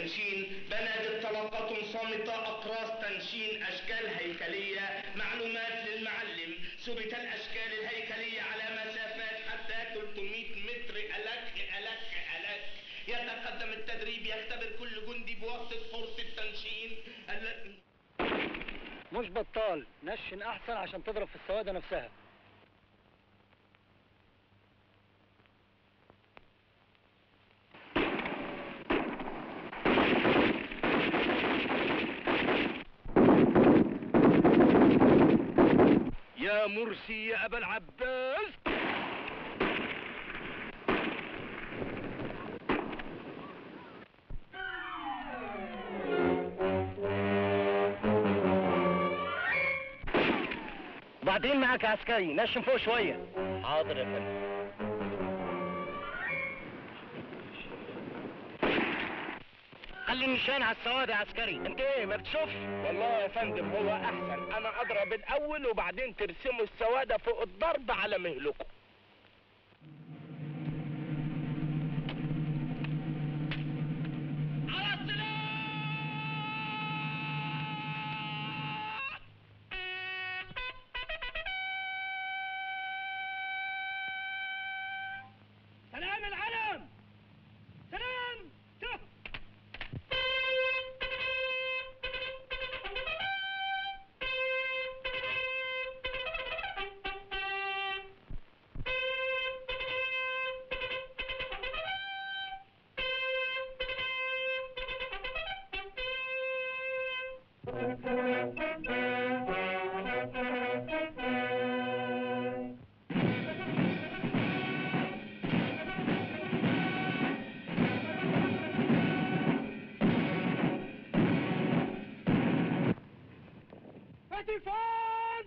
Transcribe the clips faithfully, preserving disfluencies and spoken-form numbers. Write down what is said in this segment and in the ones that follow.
التنشين، بنادق طلقات صامتة، أقراص تنشين، أشكال هيكلية، معلومات للمعلم. ثبت الأشكال الهيكلية على مسافات حتى ثلاثمائة متر. ألك ألك ألك. يتقدم التدريب، يختبر كل جندي بواسطة فرصة التنشين. ال... مش بطال، نشن أحسن عشان تضرب في السوادة نفسها. يا مرسي يا أبا العباس. بعدين معاك عسكري، نشن فوق شوية. حاضر يا فندم. خلي النشان على السواد يا عسكري. انت ايه ما بتشوفش؟ والله يا فندم هو احسن، انا اضرب الاول وبعدين ترسموا السوادة فوق الضرب على مهلكم. على السلاح. سلام العلم. سلام. تليفون.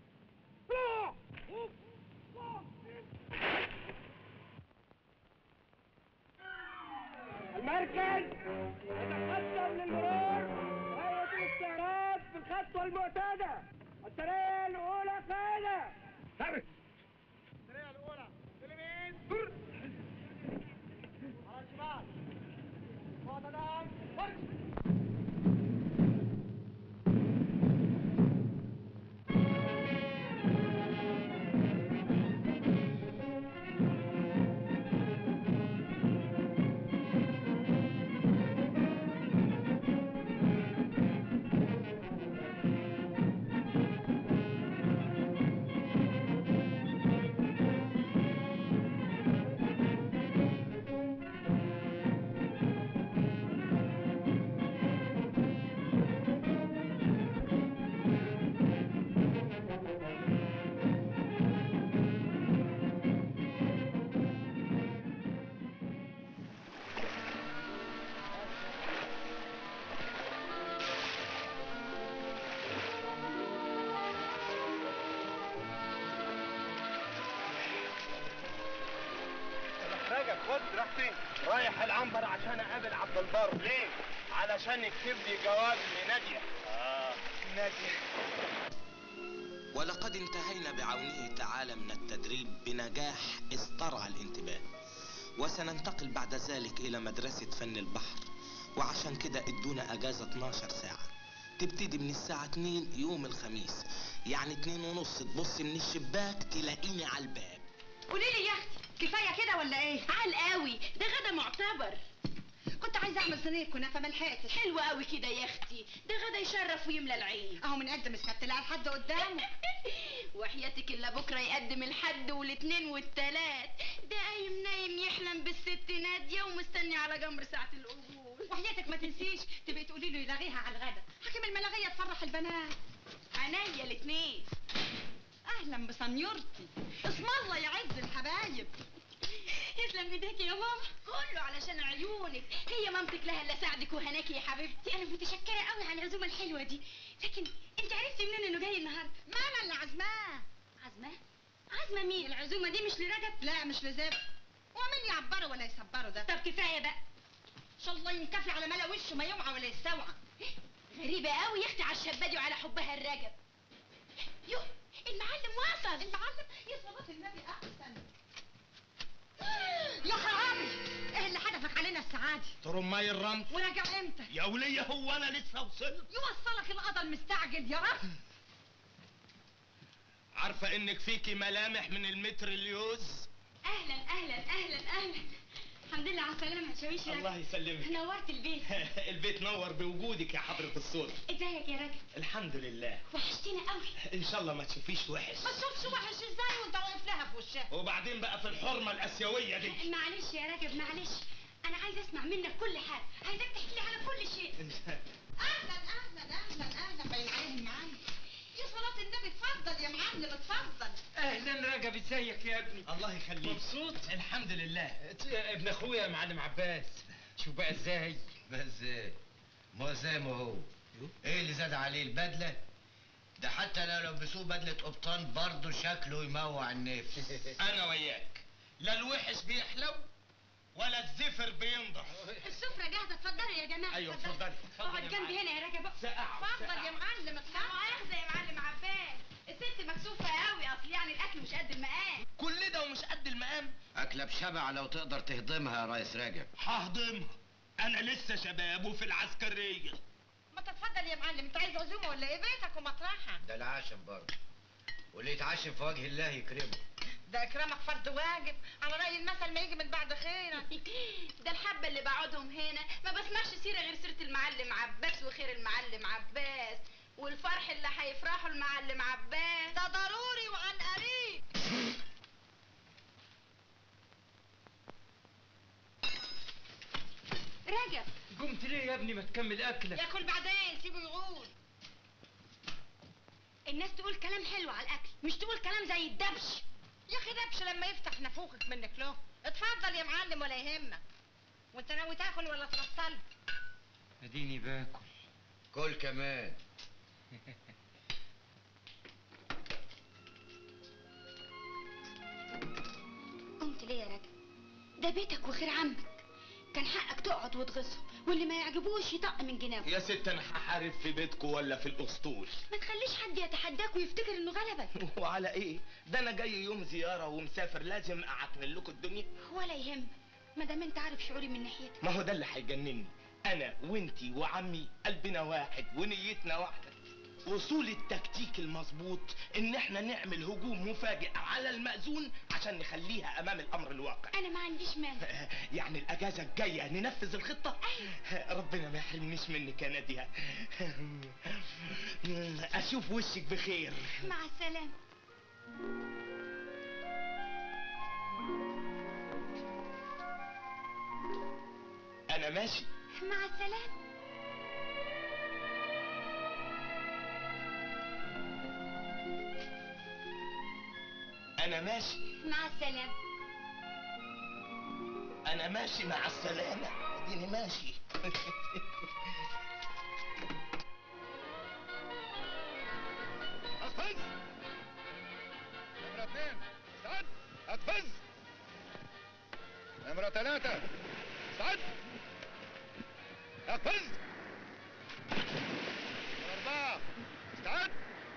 المركز يتقدم للمرور وهيئة الاستعراض في الخطوة المعتادة. السرية الأولى قاعدة. السرية الأولى اليمين على الشمال. معتدل فرش. خد راح فين؟ رايح العنبر عشان اقابل عبد البر. ليه؟ علشان يكتب لي جواب لناديه. اه ناديه. ولقد انتهينا بعونه تعالى من التدريب بنجاح استرعى الانتباه، وسننتقل بعد ذلك الى مدرسة فن البحر، وعشان كده ادونا اجازة اتناشر ساعة تبتدي من الساعة اتنين يوم الخميس، يعني اتنين ونص تبص من الشباك تلاقيني على الباب. قولي لي يا اختي كفايه كده ولا ايه؟ عال قوي، ده غدا معتبر. كنت عايزه اعمل صينيه كنافه ما لحقتش. حلوه قوي كده يا اختي، ده غدا يشرف ويملى العين. اهو من قدم السبت لقى لحد قدامه. وحياتك الا بكره يقدم الحد والاثنين والتلات، ده قايم نايم يحلم بالست ناديه ومستني على جمر ساعه القبول. وحياتك ما تنسيش تبقي تقولي له يلغيها على الغدا، حكم الملاغيه تفرح البنات. عينيا الاثنين. اهلا بسنيورتي، اسم الله يعز الحبايب. يسلم ايديك يا ماما. كله علشان عيونك، هي مامتك لها الا ساعدك وهناكي يا حبيبتي. انا متشكره قوي على العزومه الحلوه دي، لكن انت عرفتي منين انه جاي النهارده؟ ما انا اللي عازماه. عازماه؟ عازمه مين؟ العزومه دي مش لرجب؟ لا مش لزب. ومين يعبره ولا يصبره ده؟ طب كفايه بقى. ان شاء الله ينكفي على ملا وشه ما يوعى ولا يستوعى. غريبه قوي يا اختي على الشبادي وعلى حبها الرجب. يوه المعلم وصل. المعلم يا صلاة النبي احسن. يا خرابي، ايه اللي حدفك علينا السعادة؟ ترماي الرمل. وراجع امتى؟ يا ولية هو انا لسه وصلت؟ يوصلك القضا المستعجل يا رب. عارفة انك فيكي ملامح من المتريليوز؟ اهلا اهلا اهلا اهلا، الحمد لله على السلامة يا شاويش. الله يسلمك. نورت البيت. البيت نور بوجودك يا حضرة الصوت. ازيك يا راجل؟ الحمد لله. وحشتينا قوي. ان شاء الله ما تشوفيش وحش. ما تشوفش وحش ازاي وانت واقف لها في وشها؟ وبعدين بقى في الحرمة الاسيوية دي. معلش يا راجل معلش، انا عايزه اسمع منك كل حاجه، عايزاك تحكي لي على كل شيء. اهلا اهلا اهلا اهلا، باين عليهم معانا. يا صلاة النبي اتفضل يا معلم اتفضل. اهلا رجب، ازيك يا ابني؟ الله يخليك. مبسوط؟ الحمد لله. ابن اخويا يا معلم عباس. شوف بقى ازاي. بس ازاي؟ ما زي ما هو. ايه اللي زاد عليه البدله؟ ده حتى لو لبسوه بدله قبطان برضه شكله يموع النفس. انا وياك، لا الوحش بيحلو ولا الزفر بينضح. السفره جاهزه، اتفضلوا يا جماعه. ايوه اتفضلي. اقعد جنبي هنا يا راجل. سقعوا. اتفضل يا معلم اتفضل. مؤاخذه يا معلم عباس، الست مكسوفه قوي، اصل يعني الاكل مش قد المقام. كل ده ومش قد المقام؟ اكله بشبع لو تقدر تهضمها يا ريس راجب. ههضمها، انا لسه شباب وفي العسكريه. ما تتفضل يا معلم، انت عايز عزومه ولا ايه؟ بيتك ومطرحك. ده العشم برضه، واللي يتعشم في وجه الله يكرمه. ده اكرامك فرض واجب، على راي المثل ما يجي من بعد خيرك. ده الحبه اللي بقعدهم هنا ما بسمعش سيره غير سيره المعلم عباس وخير المعلم عباس والفرح اللي هيفرحوا المعلم عباس. ده ضروري وعن قريب. رجب، قمت ليه يا ابني؟ ما تكمل اكلك. ياكل بعدين، سيبه يقول. الناس تقول كلام حلو على الاكل، مش تقول كلام زي الدبش. يا اخي دبش لما يفتح نافوخك منك له. اتفضل يا معلم ولا يهمك. وانت ناوي تاكل ولا تفصل؟ اديني باكل. كل كمان. قمت ليه يا راجل؟ ده بيتك وخير عمك، كان حقك تقعد وتغصه، واللي ما يعجبوش يطق من جنابه. يا ست انا هحارب في بيتكم ولا في الاسطول؟ ما تخليش حد يتحداك ويفتكر انه غلبك. وعلى ايه؟ ده انا جاي يوم زياره ومسافر، لازم اعكنن لكم الدنيا. ولا يهمك، ما دام انت عارف شعوري من ناحيتك. ما هو ده اللي هيجنني، انا وانتي وعمي قلبنا واحد ونيتنا واحده. وصول التكتيك المظبوط ان احنا نعمل هجوم مفاجئ على المأذون عشان نخليها امام الامر الواقع. انا ما عنديش مانع. يعني الاجازه الجايه ننفذ الخطه. ربنا ما يحرمنيش منك يا ناديه. اشوف وشك بخير. مع السلامه. انا ماشي. مع السلامه. انا ماشي. مع السلامه. انا ماشي مع السلامه. اديني ماشي. أقفز. نمرة اثنين استعد. أقفز. نمرة ثلاثة استعد. أقفز. نمرة أربعة استعد.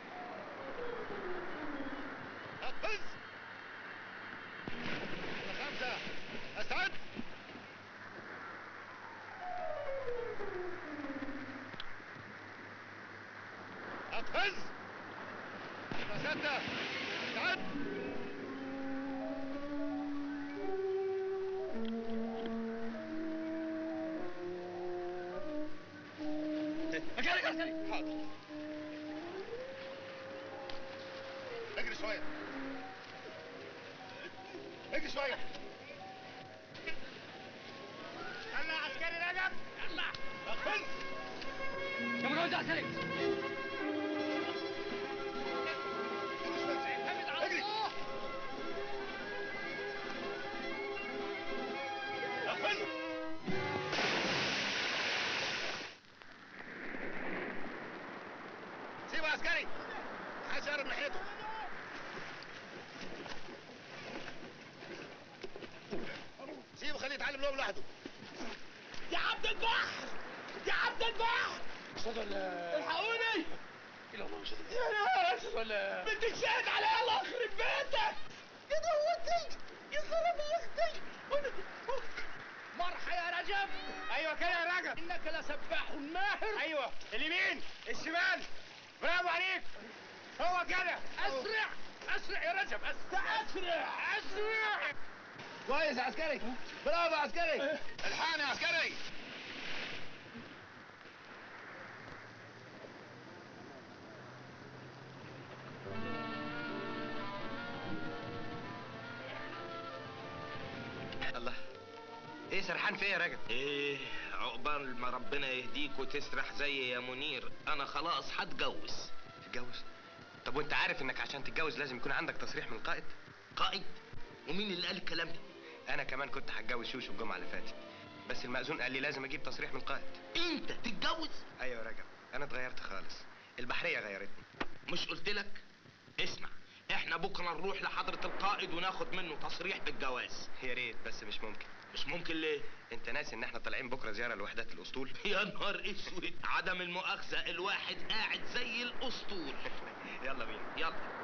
أقفز. نمرة خمسة استعد. أقفز. نمرة ستة استعد. عسكري عسكري. حاضر. اجري شوية. اجري شوية. يلا يا عسكري رجب. يلا. أقفز. يا مجوز عسكري. اجري. أقفز. سيبه يا عسكري. عايز يقرب ناحيته. سيبه خليه يتعلم لهم لوحده. يا عبد البحر، يا عبد البحر، اشهد ان لا الحقوني. اله الله اشهد يا ناس، اشهد ان لا بنتك شاهد عليا، الله يخرب بيتك. يا دوتي يا خراب اختي. مرحى يا رجب. ايوه كده يا رجب. انك لسباح ماهر. ايوه اليمين الشمال. برافو عليك. هو كده. اسرع اسرع يا رجب. اسرع اسرع اسرع. كويس يا عسكري. برافو يا عسكري. الحقني يا عسكري. الله، ايه سرحان في ايه يا راجل؟ ايه عقبال ما ربنا يهديك وتسرح زي يا منير، انا خلاص هتجوز. تتجوز؟ طب وانت عارف انك عشان تتجوز لازم يكون عندك تصريح من القائد؟ قائد؟ ومين اللي قال الكلام ده؟ انا كمان كنت هتجوز شوشو الجمعه اللي فاتت، بس المأذون قال لي لازم اجيب تصريح من القائد. انت تتجوز؟ ايوه يا راجل، انا اتغيرت خالص، البحريه غيرتني. مش قلت لك؟ اسمع، احنا بكره نروح لحضره القائد وناخد منه تصريح بالجواز. يا ريت، بس مش ممكن. مش ممكن ليه؟ انت ناسي ان احنا طالعين بكره زياره لوحدات الاسطول؟ يا نهار اسود، عدم المؤاخذه الواحد قاعد زي الاسطول. يلا بينا. يلا.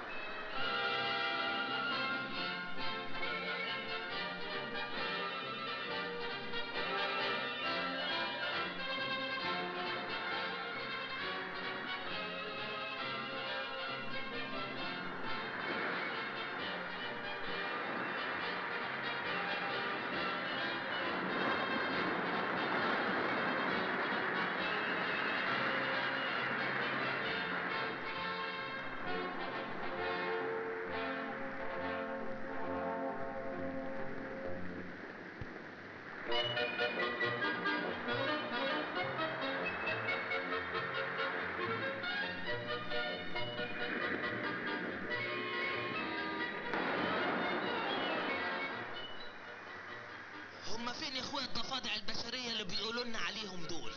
هما فين يا اخويا الضفادع البشريه اللي بيقولوا لنا عليهم دول؟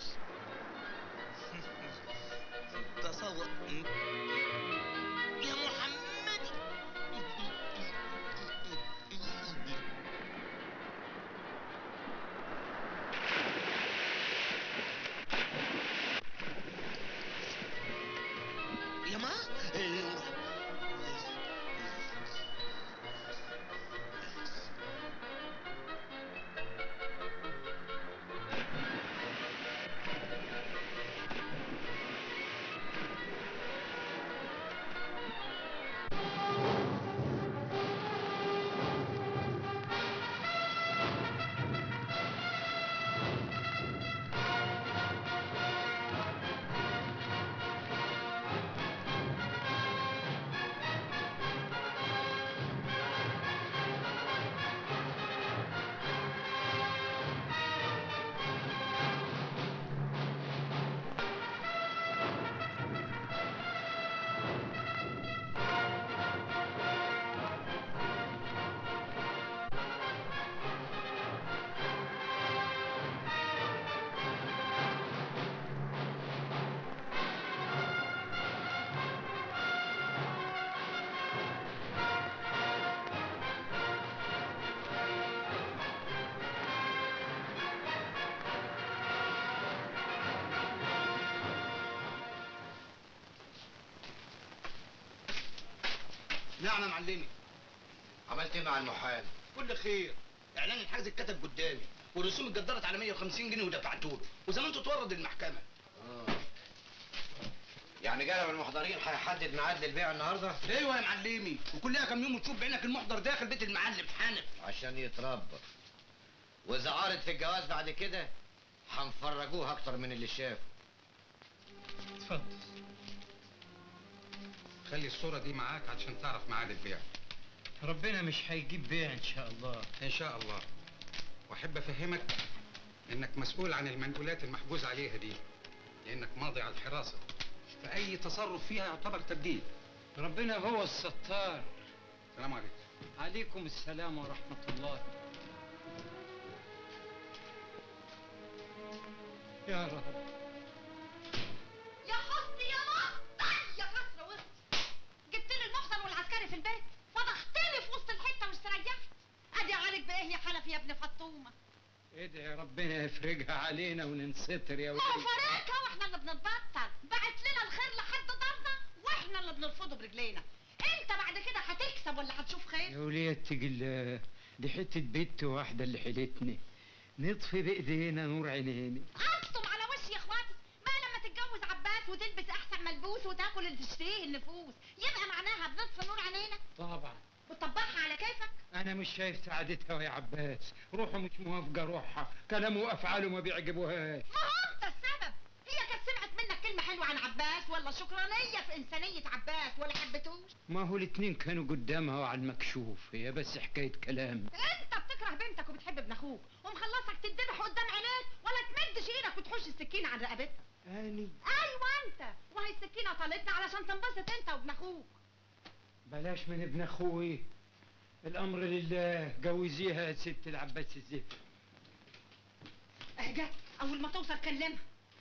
تصور يا محمد. يا ما نعم يا معلمي. عملت ايه مع المحامي؟ كل خير. اعلان الحجز اتكتب قدامي والرسوم اتقدرت على مية وخمسين جنيه ودفعته له وزمان تتورد المحكمه. اه يعني جانب المحضرين هيحدد ميعاد للبيع النهارده؟ ايوه يا معلمي، وكلها كام يوم وتشوف بعينك المحضر داخل بيت المعلم حنف عشان يتربى، واذا عارض في الجواز بعد كده هنفرجوه اكتر من اللي شافه. اتفضل. خلي الصورة دي معاك عشان تعرف ميعاد البيع. ربنا مش هيجيب بيع ان شاء الله. ان شاء الله. واحب افهمك انك مسؤول عن المنقولات المحجوز عليها دي، لانك ماضي على الحراسة، فاي تصرف فيها يعتبر تبديل. ربنا هو الستار. السلام عليكم. عليكم السلام ورحمة الله. يا رب. يا حسني يا مصطفى يا حسرة وسط. جبت لي المحضر والعسكري في البيت فضحت لي في وسط الحته واستريحت. ادي عليك بايه يا حنفي يا ابن فطومه؟ ادعي ربنا يفرجها علينا وننستر يا ما هو فرجها واحنا اللي بنتبطل. بعت لنا الخير لحد دارنا واحنا اللي بنرفضه برجلينا. انت بعد كده هتكسب ولا هتشوف خير؟ يا ولية الله، دي حتة بنت واحدة اللي حيلتني، نطفي بايدينا نور عينينا. قطم على وشي يا اخواتي، ما لما تتجوز عباس وتلبس احسن ملبوس وتاكل اللي تشتهيه النفوس يبقى معناها بنطفي نور عينينا؟ طبعا. وتطبعها على كيفك؟ انا مش شايف سعادتها يا عباس، روحه مش موافقة روحها، كلامه وافعاله ما بيعجبوهاش. ما هو انت السبب، هي كانت سمعت منك كلمة حلوة عن عباس ولا شكرانية في إنسانية عباس ولا حبتوش؟ ما هو الاتنين كانوا قدامها وعلى المكشوف، هي بس حكاية كلام. انت بتكره بنتك وبتحب ابن اخوك ومخلصك تتذبح قدام عينيك ولا تمدش ايدك وتحوش السكينة عن رقبتها. اني ايوه انت، وهي السكينة طالتنا علشان تنبسط انت وابن اخوك. بلاش من ابن اخوي، الامر لله، جوزيها يا ست العباس الزفت. اه جت، اول ما توصل كلمها.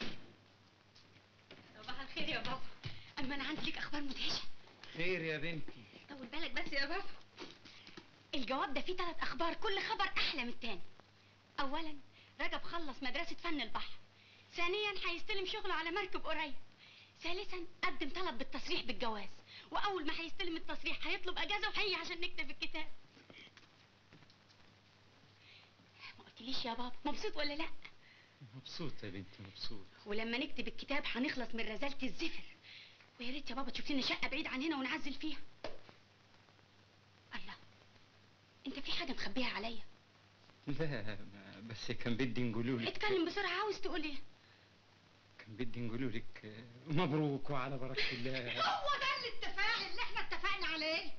صباح الخير يا بابا. اما انا عندي ليك اخبار مدهشه. خير يا بنتي. طول بالك بس يا بابا. الجواب ده فيه ثلاث اخبار، كل خبر احلى من التاني. اولا رجب خلص مدرسه فن البحر. ثانيا هيستلم شغله على مركب قريب. ثالثا قدم طلب بالتصريح بالجواز، واول ما هيستلم التصريح هيطلب اجازه وهيجي عشان نكتب الكتاب. ما قلتليش يا بابا مبسوط ولا لا؟ مبسوط يا بنتي مبسوط. ولما نكتب الكتاب هنخلص من رزالة الزفر، ويا ريت يا بابا تشوف لنا شقة بعيد عن هنا ونعزل فيها. الله، انت في حاجة مخبيها عليا؟ لا ما بس كان بدي نقولولك. اتكلم بسرعة، عاوز تقول ايه؟ كان بدي نقولولك مبروك وعلى بركة الله. هو ده الاتفاق اللي احنا اتفقنا عليه.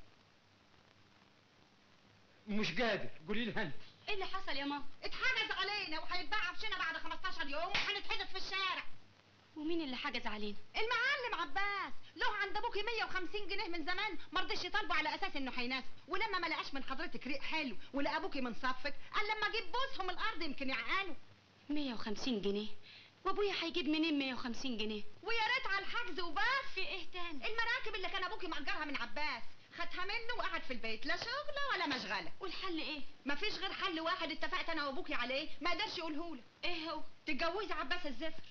مش قادر، قولي لها انت. ايه اللي حصل يا ماما؟ اتحجز علينا وهيتباع عفشنا بعد خمستاشر يوم وهنتحدث في الشارع. ومين اللي حجز علينا؟ المعلم عباس، له عند ابوكي مية وخمسين جنيه من زمان، ما رضيش يطالبه على اساس انه هيناسب، ولما ما لقاش من حضرتك ريق حلو ولقى ابوكي من صفك قال لما اجيب بوسهم الارض يمكن يعقلوا. مية وخمسين جنيه؟ وابويا هيجيب منين مية وخمسين جنيه؟ ويا ريت على الحجز وبس. في ايه تاني؟ المراكب اللي كان ابوكي مأجرها من عباس خدها منه وقعد في البيت، لا شغله ولا مشغله. والحل ايه؟ مفيش غير حل واحد اتفقت انا وابوكي عليه، ما قدرش يقولهولك. ايه هو؟ تتجوزي عباس الزفر.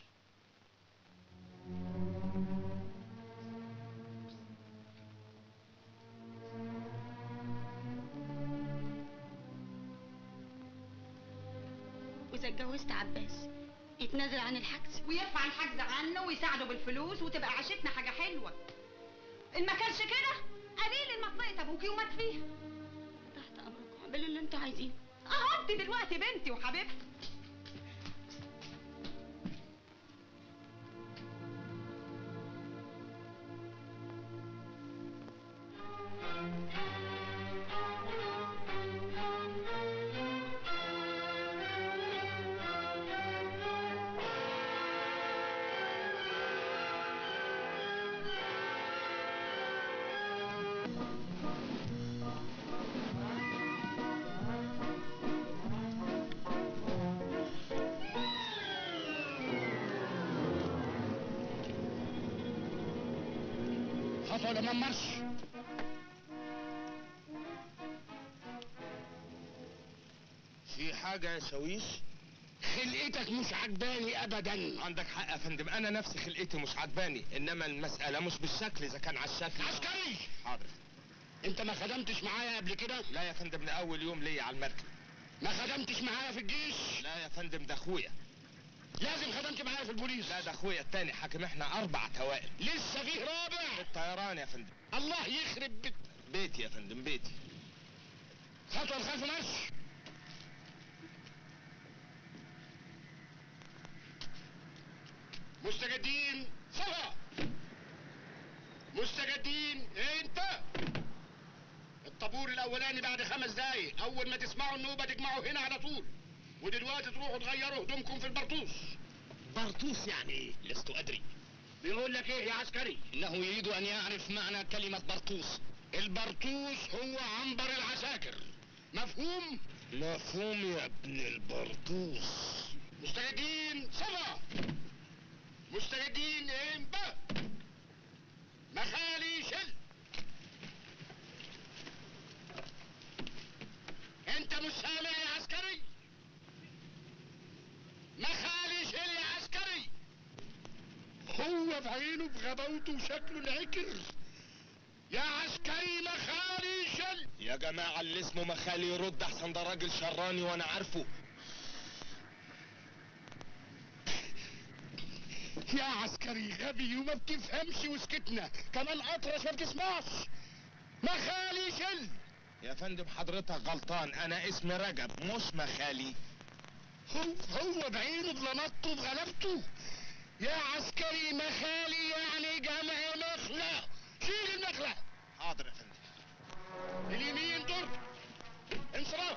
واذا اتجوزت عباس يتنازل عن الحجز ويرفع الحجز عنه ويساعده بالفلوس وتبقى عيشتنا حاجه حلوه. ان ما كانش كده قليل المطلقه ابوكي ومات فيها. تحت امركم، اعملوا اللي انتوا عايزينه. اهو انت دلوقتي بنتي وحبيبتي. خطوة لما مرش. في حاجة يا شاويش؟ خلقتك مش عجباني ابدا. عندك حق يا فندم، انا نفسي خلقتي مش عجباني، انما المسألة مش بالشكل، اذا كان على الشكل. عسكري، حاضر. انت ما خدمتش معايا قبل كده؟ لا يا فندم، ده اول يوم ليا على المركب. ما خدمتش معايا في الجيش؟ لا يا فندم، ده اخويا. لازم خدمت معايا في البوليس؟ لا ده اخويا التاني حاكم، احنا اربع توائم. لسه فيه رابع؟ الطيران يا فندم. الله يخرب بيت. بيتي يا فندم، بيتي. خطوة الخلف مرش. مستجدين صفا. مستجدين ايه انت؟ الطابور الاولاني بعد خمس دقايق، اول ما تسمعوا النوبة تجمعوا هنا على طول، ودلوقتي تروحوا تغيروا هدومكم في البرطوس. برطوس يعني ايه؟ لست ادري. بيقول لك ايه يا عسكري؟ انه يريد ان يعرف معنى كلمة برطوس. البرطوس هو عنبر العساكر، مفهوم؟ مفهوم يا ابن البرطوس. مستجدين صفا. مستجدين امبا. مخالي شل. انت مش سامع يا عسكري؟ مخالي شل يا عسكري. هو بعينه بغباوته وشكله العكر. يا عسكري مخالي شل. يا جماعة اللي اسمه مخالي يرد احسن، ده راجل شراني وانا عارفه. يا عسكري غبي وما بتفهمش وسكتنا، كمان اطرش ما بتسمعش. مخالي شل. يا فندم حضرتك غلطان، انا اسمي رجب مش مخالي. هو هو بعينه بلمطه بغلبته. يا عسكري مخالي يعني جمع مخلة. شيل المخلة. حاضر يا فندم. اليمين دور. انصراف.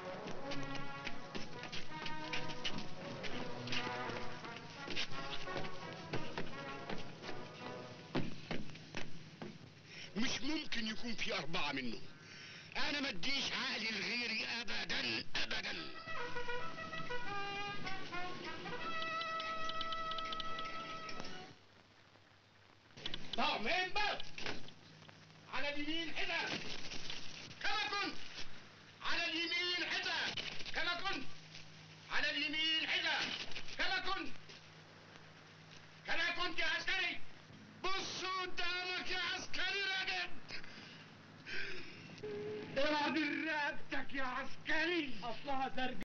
مش ممكن يكون في أربعة منه. أنا ما اديش عقلي لغيري أبدا أبدا. طعمين بس. على اليمين حذا كما كنت. على اليمين حذا كما كنت. على اليمين حذا كما كنت. كما كنت يا عسكري. بص قدامك يا عسكري رجب. اعدل رقبتك يا عسكري. اصلها درجة